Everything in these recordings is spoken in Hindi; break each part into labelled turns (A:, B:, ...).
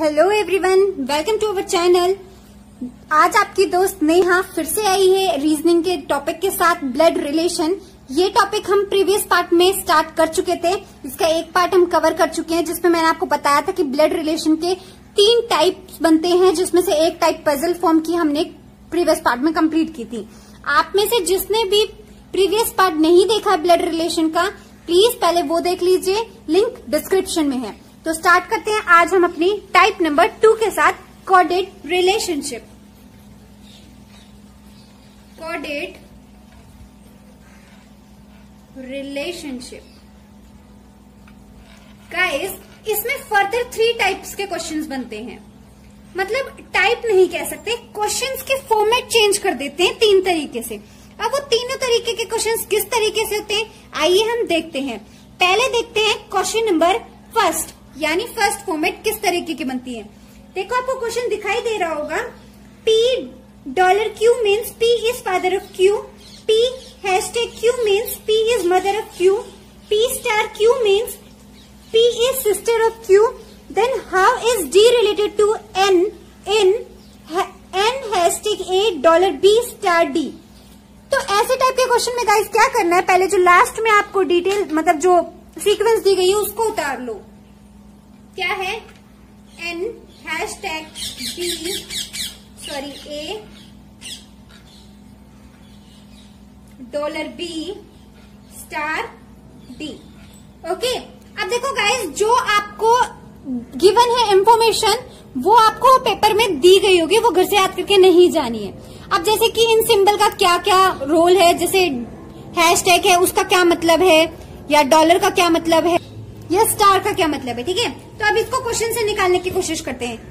A: Hello everyone, welcome to our channel. आज आपकी दोस्त नेहा फिर से आई है रीजनिंग के टॉपिक के साथ, ब्लड रिलेशन। ये टॉपिक हम प्रीवियस पार्ट में स्टार्ट कर चुके थे। इसका एक पार्ट हम कवर कर चुके हैं जिसमें मैंने आपको बताया था कि ब्लड रिलेशन के 3 टाइप्स बनते हैं, जिसमें से एक टाइप पजल फॉर्म की हमने प्रीवियस पार्ट में कंप्लीट की थी। आप में से जिसने भी प्रीवियस पार्ट नहीं देखा ब्लड रिलेशन का, प्लीज पहले वो देख लीजिए, लिंक डिस्क्रिप्शन में है। तो स्टार्ट करते हैं आज हम अपनी टाइप नंबर 2 के साथ, coded relationship. Coded relationship guys, इसमें फर्दर 3 टाइप्स के क्वेश्चंस बनते हैं। मतलब टाइप नहीं कह सकते, क्वेश्चंस के फॉर्मेट चेंज कर देते हैं 3 तरीके से। अब वो तीनों तरीके के क्वेश्चंस किस तरीके से होते हैं, आइए हम देखते हैं। पहले देखते हैं क्वेश्चन नंबर फर्स्ट, यानी फर्स्ट फॉर्मेट किस तरीके की बनती है। देखो आपको क्वेश्चन दिखाई दे रहा होगा, $Q means P is father of Q, P #Q means P is mother of Q, P*Q means P is sister of Q, then how is D related to N in N#A$B*D। तो ऐसे टाइप के क्वेश्चन में गाइस क्या करना है, पहले जो लास्ट में आपको डिटेल मतलब जो सीक्वेंस दी गई है उसको उतार लो। क्या है, $B*D। ओके, अब देखो गाइस, जो आपको गिवन है इंफॉर्मेशन वो आपको पेपर में दी गई होगी, वो घर से याद करके नहीं जानी है। अब जैसे कि इन सिंबल का क्या क्या रोल है, जैसे हैशटैग है उसका क्या मतलब है, या डॉलर का क्या मतलब है, या स्टार का क्या मतलब है। ठीक है, तो अब इसको क्वेश्चन से निकालने की कोशिश करते हैं।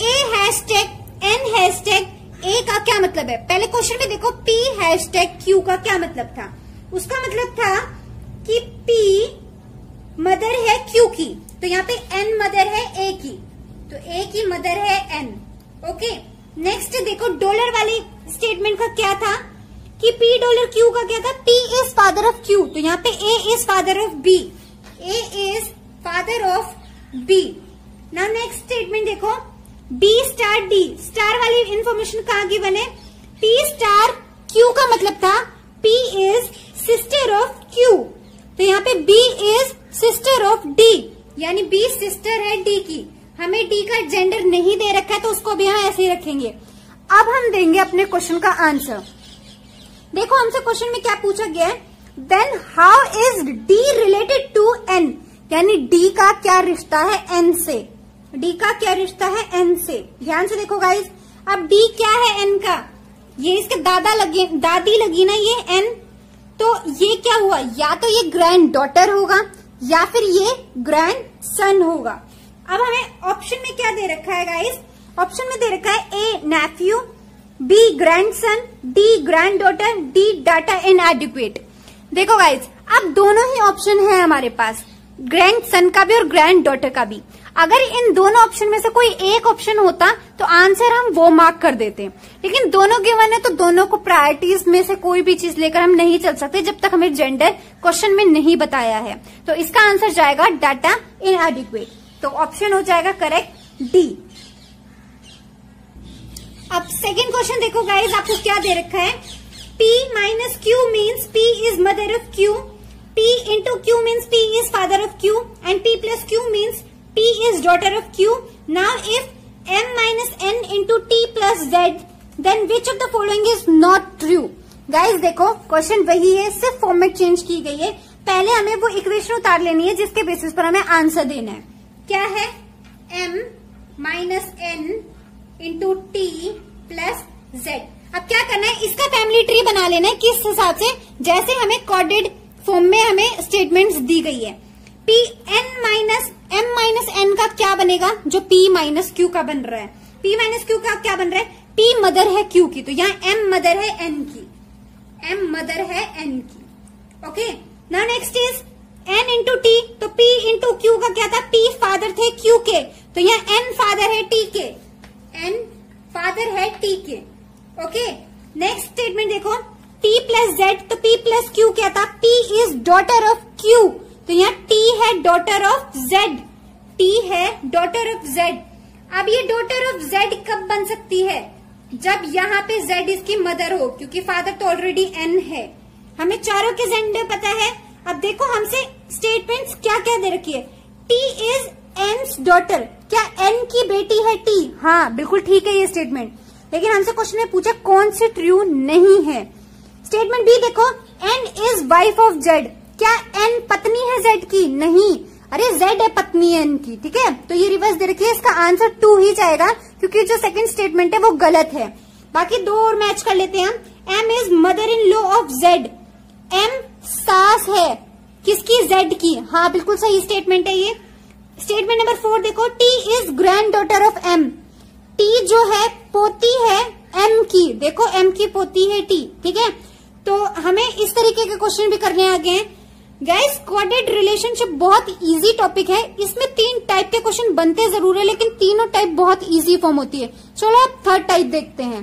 A: A#N#A का क्या मतलब है, पहले क्वेश्चन में देखो P#Q का क्या मतलब था। उसका मतलब था कि P मदर है Q की, तो यहाँ पे N मदर है A की, तो A की मदर है N। ओके, नेक्स्ट देखो डॉलर वाली स्टेटमेंट का क्या था कि $Q का क्या था, P is father of Q, तो यहाँ पे A is father of B, A is father of B। Now next statement देखो, B*D, स्टार वाली इंफॉर्मेशन कहाँ गिवन है, P*Q का मतलब था P is sister of Q, तो यहाँ पे B is sister of D, यानी B सिस्टर है D की। हमें D का जेंडर नहीं दे रखा है तो उसको भी यहाँ ऐसे ही रखेंगे। अब हम देंगे अपने क्वेश्चन का आंसर। देखो हमसे क्वेश्चन में क्या पूछा गया है, then how is D related to N, यानी D का क्या रिश्ता है N से, D का क्या रिश्ता है N से। ध्यान से देखो गाइस, अब D क्या है N का, ये इसके दादी लगी ना ये N, तो ये क्या हुआ, या तो ये ग्रैंड डॉटर होगा या फिर ये ग्रैंड सन होगा। अब हमें ऑप्शन में क्या दे रखा है गाइस, ऑप्शन में दे रखा है A nephew, B grandson, D granddaughter, D data inadequate. देखो गाइस, अब दोनों ही ऑप्शन है हमारे पास, ग्रैंड सन का भी और ग्रैंड डॉटर का भी। अगर इन दोनों ऑप्शन में से कोई एक ऑप्शन होता तो आंसर हम वो मार्क कर देते, लेकिन दोनों गिवन है तो दोनों को प्रायोरिटीज में से कोई भी चीज लेकर हम नहीं चल सकते जब तक हमें जेंडर क्वेश्चन में नहीं बताया है। तो इसका आंसर जाएगा डाटा इनएडिक्वेट, तो ऑप्शन हो जाएगा करेक्ट डी। अब सेकेंड क्वेश्चन देखो गाइज, आपको क्या दे रखा है, P-Q means P is mother of Q, P*Q means P is father of Q, and P+Q means P is daughter of Q। Now if M-N*T+Z, then which of the following is not true. Guys देखो क्वेश्चन वही है, सिर्फ फॉर्मेट चेंज की गई है। पहले हमें वो इक्वेशन उतार लेनी है जिसके बेसिस पर हमें आंसर देना है। क्या है, M-N*T+Z। अब क्या करना है, इसका फैमिली ट्री बना लेना है, किस हिसाब से, जैसे हमें कोडेड फॉर्म में हमें स्टेटमेंट्स दी गई है। M-N का क्या बनेगा, जो P-Q का बन रहा है, P-Q का क्या बन रहा है, P मदर है Q की, तो यहाँ M मदर है N की, M मदर है N की। Okay, now next is N*T, तो P*Q का क्या था, P फादर थे Q के, तो यहाँ N फादर है T के, N फादर है T के। ओके, नेक्स्ट स्टेटमेंट देखो, P+Z, तो P+Q क्या था, P is daughter of Q, तो यहाँ T है डॉटर ऑफ Z, T है डॉटर ऑफ Z। अब ये डॉटर ऑफ जेड कब बन सकती है? जब यहाँ पे जेड इसकी मदर हो, क्योंकि फादर तो ऑलरेडी एन है। हमें चारों के जेंडर पता है। अब देखो हमसे स्टेटमेंट्स क्या क्या दे रखी है। टी इज एन्स डॉटर, क्या एन की बेटी है टी? हाँ बिल्कुल ठीक है ये स्टेटमेंट, लेकिन हमसे क्वेश्चन में पूछा कौन सी ट्रू नहीं है। स्टेटमेंट बी देखो, N is wife of Z, क्या एन पत्नी है जेड की? नहीं, अरे जेड है पत्नी है एन की, ठीक है। तो ये रिवर्स दे रखी है, इसका आंसर 2 ही जाएगा, क्योंकि जो सेकंड स्टेटमेंट है वो गलत है। बाकी 2 और मैच कर लेते हैं हम। M is mother in law of Z, M सास है किसकी? जेड की। हाँ बिल्कुल सही स्टेटमेंट है ये। स्टेटमेंट नंबर 4 देखो, T is granddaughter of M, T जो है पोती है एम की। देखो एम की पोती है टी, ठीक है। तो हमें इस तरीके के क्वेश्चन भी करने आ गए हैं गाइस। कोऑर्डिनेट रिलेशनशिप बहुत इजी टॉपिक है, इसमें 3 टाइप के क्वेश्चन बनते जरूर है, लेकिन तीनों टाइप बहुत इजी फॉर्म होती है। चलो अब थर्ड टाइप देखते हैं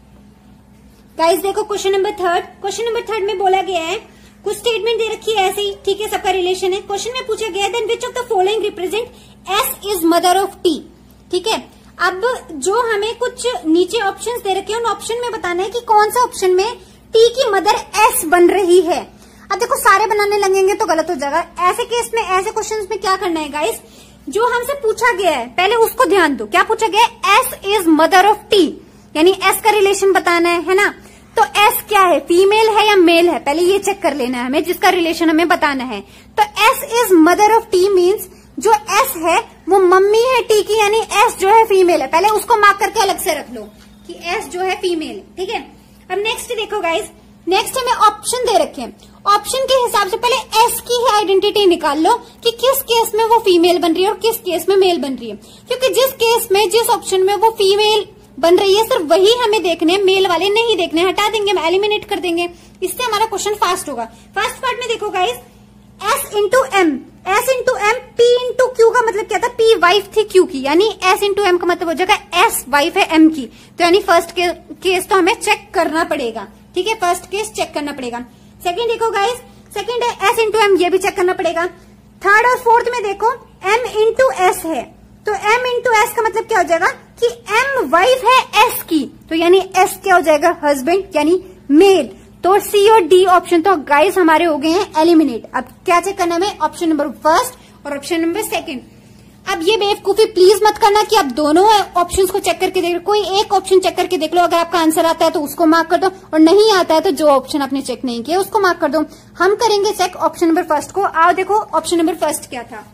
A: गाइस। देखो क्वेश्चन नंबर 3, क्वेश्चन नंबर 3 में बोला गया है, कुछ स्टेटमेंट दे रखी है ऐसे ही, ठीक है, सबका रिलेशन है। क्वेश्चन में पूछा गया then which of the following represent S is mother of T, ठीक है। अब जो हमें कुछ नीचे ऑप्शंस दे रखे हैं, उन ऑप्शन में बताना है कि कौन सा ऑप्शन में टी की मदर एस बन रही है। अब देखो सारे बनाने लगेंगे तो गलत हो जाएगा। ऐसे केस में, ऐसे क्वेश्चंस में क्या करना है गाइस, जो हमसे पूछा गया है पहले उसको ध्यान दो। क्या पूछा गया है? S is mother of T, यानी एस का रिलेशन बताना है ना। तो एस क्या है, फीमेल है या मेल है, पहले ये चेक कर लेना है हमें, जिसका रिलेशन हमें बताना है। तो S is mother of T means जो एस है वो मम्मी है टी की, यानी एस जो है फीमेल है। पहले उसको मार्क करके अलग से रख लो कि एस जो है फीमेल है, ठीक है। अब नेक्स्ट देखो गाइस, नेक्स्ट हमें ऑप्शन दे रखे हैं। ऑप्शन के हिसाब से पहले एस की ही आइडेंटिटी निकाल लो कि किस केस में वो फीमेल बन रही है और किस केस में मेल बन रही है, क्योंकि जिस केस में, जिस ऑप्शन में वो फीमेल बन रही है सिर्फ वही हमें देखने, मेल वाले नहीं देखने, हटा देंगे, हम एलिमिनेट कर देंगे, इससे हमारा क्वेश्चन फास्ट होगा। फर्स्ट पार्ट में देखो guys, S into M, S into M, P into Q का मतलब क्या था? पी वाइफ थी क्यू की, यानी एस इंटू एम का मतलब हो जाएगा एस वाइफ है एम की। तो यानी फर्स्ट केस तो हमें चेक करना पड़ेगा, ठीक है, फर्स्ट केस चेक करना पड़ेगा। सेकंड देखो गाइस, सेकंड है एस इंटू एम, ये भी चेक करना पड़ेगा। थर्ड और फोर्थ में देखो एम इंटू एस है, तो एम इंटू एस का मतलब क्या हो जाएगा कि एम वाइफ है एस की, तो यानी एस क्या हो जाएगा? हस्बैंड यानी मेल। तो सी और डी ऑप्शन तो गाइस हमारे हो गए हैं एलिमिनेट। अब क्या चेक करना है? ऑप्शन नंबर फर्स्ट और ऑप्शन नंबर सेकंड। अब ये बेवकूफी प्लीज मत करना कि आप दोनों ऑप्शंस को चेक करके देख लो, कोई एक ऑप्शन चेक करके देख लो, अगर आपका आंसर आता है तो उसको मार्क कर दो, और नहीं आता है तो जो ऑप्शन आपने चेक नहीं किया उसको मार्क कर दो। हम करेंगे चेक ऑप्शन नंबर फर्स्ट को। आओ देखो ऑप्शन नंबर फर्स्ट क्या था।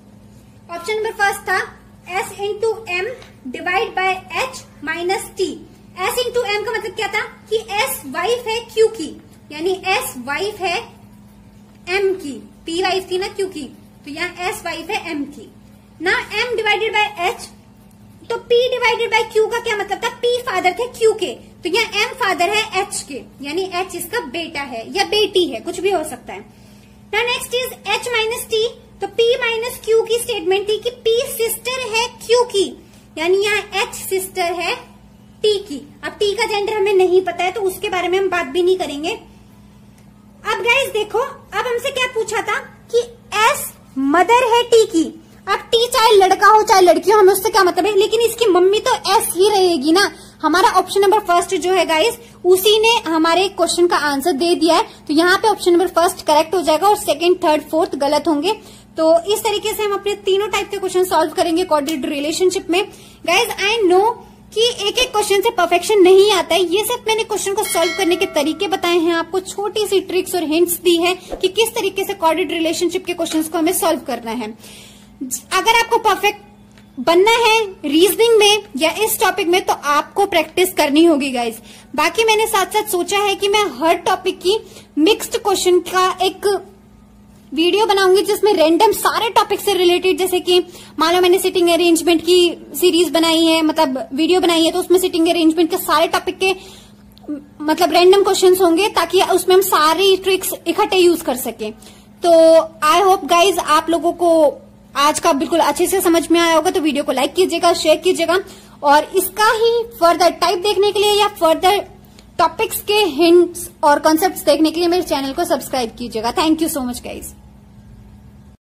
A: ऑप्शन नंबर फर्स्ट था S into M divide by H minus T. S into M का मतलब क्या था कि एस वाइफ है क्यू की, यानी एस वाइफ है एम की, पी वाइफ थी ना क्यू की, तो यहाँ एस वाइफ है एम की ना। एम डिवाइडेड बाय एच, तो पी डिवाइडेड बाय क्यू का क्या मतलब था? पी फादर थे क्यू के, तो यहाँ एम फादर है एच के, यानी एच इसका बेटा है या बेटी है, कुछ भी हो सकता है ना। Next is H minus T, तो पी माइनस क्यू की स्टेटमेंट थी कि पी सिस्टर है क्यू की, यानी यहाँ एच सिस्टर है टी की। अब टी का जेंडर हमें नहीं पता है तो उसके बारे में हम बात भी नहीं करेंगे। अब गाइस देखो, अब हमसे क्या पूछा था कि एस मदर है टी की। अब टी चाहे लड़का हो चाहे लड़की हो, हमें उससे क्या मतलब है, लेकिन इसकी मम्मी तो एस ही रहेगी ना। हमारा ऑप्शन नंबर फर्स्ट जो है गाइस, उसी ने हमारे क्वेश्चन का आंसर दे दिया है, तो यहाँ पे ऑप्शन नंबर फर्स्ट करेक्ट हो जाएगा और सेकंड, थर्ड, फोर्थ गलत होंगे। तो इस तरीके से हम अपने तीनों टाइप के क्वेश्चन सॉल्व करेंगे कोऑर्डिनेट रिलेशनशिप में। गाइज आई नो कि एक एक क्वेश्चन से परफेक्शन नहीं आता है, ये सिर्फ मैंने क्वेश्चन को सॉल्व करने के तरीके बताए हैं, आपको छोटी सी ट्रिक्स और हिंट्स दी है कि किस तरीके से कोऑर्डिनेट रिलेशनशिप के क्वेश्चंस को हमें सॉल्व करना है। अगर आपको परफेक्ट बनना है रीजनिंग में या इस टॉपिक में तो आपको प्रैक्टिस करनी होगी गाइज। बाकी मैंने साथ साथ सोचा है कि मैं हर टॉपिक की मिक्स्ड क्वेश्चन का एक वीडियो बनाऊंगी जिसमें रैंडम सारे टॉपिक से रिलेटेड, जैसे कि मान लो मैंने सिटिंग अरेंजमेंट की सीरीज बनाई है, मतलब वीडियो बनाई है, तो उसमें सिटिंग अरेंजमेंट के सारे टॉपिक के मतलब रैंडम क्वेश्चंस होंगे ताकि उसमें हम सारी ट्रिक्स इकट्ठे यूज कर सके। तो आई होप गाइज आप लोगों को आज का बिल्कुल अच्छे से समझ में आया होगा। तो वीडियो को लाइक कीजिएगा, शेयर कीजिएगा, और इसका ही फर्दर टाइप देखने के लिए या फर्दर टॉपिक्स के हिंट्स और कॉन्सेप्ट्स देखने के लिए मेरे चैनल को सब्सक्राइब कीजिएगा। Thank you so much guys.